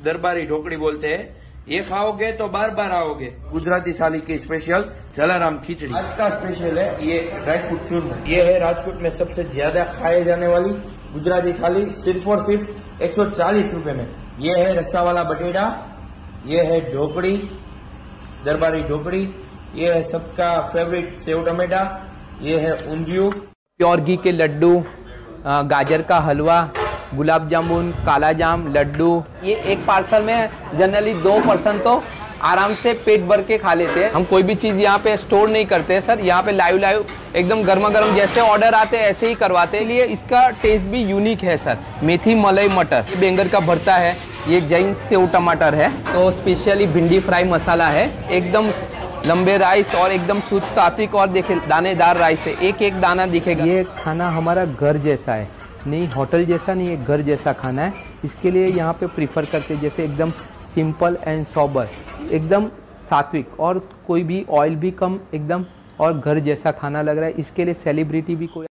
दरबारी ढोकड़ी बोलते हैं। ये खाओगे तो बार बार आओगे। गुजराती थाली की स्पेशल जलाराम खिचड़ी आज का स्पेशल है। ये ड्राई फ्रूट चूरमा, ये है राजकोट में सबसे ज्यादा खाए जाने वाली गुजराती थाली, सिर्फ और सिर्फ 140 रुपए में। ये है रस्सा वाला बटेटा, ये है ढोकड़ी, दरबारी ढोकड़ी, ये है सबका फेवरेट सेव टमेटा, ये है ऊंधियू, प्योर घी के लड्डू, गाजर का हलवा, गुलाब जामुन, काला जाम, लड्डू। ये एक पार्सल में जनरली 2 पर्सन तो आराम से पेट भर के खा लेते हैं। हम कोई भी चीज यहाँ पे स्टोर नहीं करते हैं सर, यहाँ पे लाइव एकदम गर्मा गर्म जैसे ऑर्डर आते हैं ऐसे ही करवाते हैं। लिए इसका टेस्ट भी यूनिक है सर। मेथी मलाई मटर, ये बैंगन का भरता है, ये जैन सेव टमाटर है, तो स्पेशली भिंडी फ्राई मसाला है, एकदम लंबे राइस और एकदम शुद्ध सात्विक और देखे दानेदार राइस है, एक एक दाना दिखेगा। ये खाना हमारा घर जैसा है, नहीं होटल जैसा नहीं, है घर जैसा खाना है। इसके लिए यहाँ पे प्रीफर करते हैं जैसे एकदम सिंपल एंड सोबर, एकदम सात्विक और कोई भी ऑयल भी कम एकदम, और घर जैसा खाना लग रहा है। इसके लिए सेलिब्रिटी भी कोई